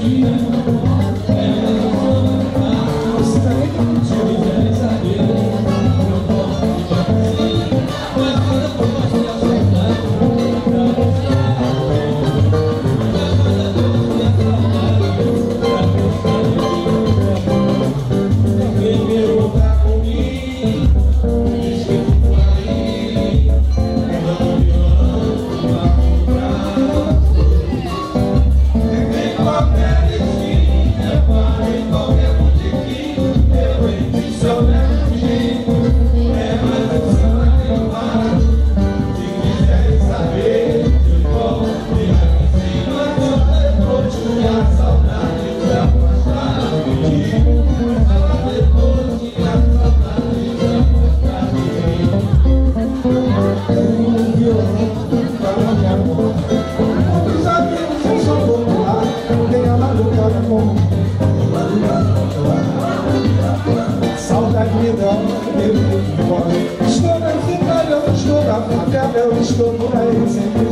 Saudade me dá, estou na cidade, eu estou na favela, eu estou por aí sempre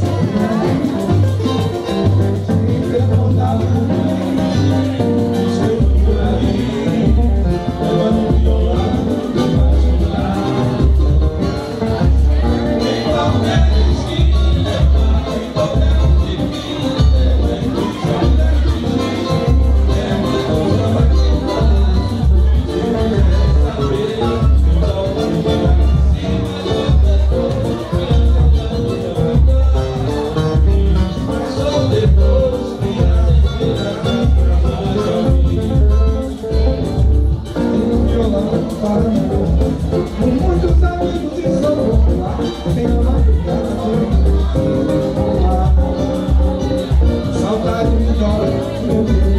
com muitos amigos e sou popular, tenho uma madrugada saudade me dói, meu Deus.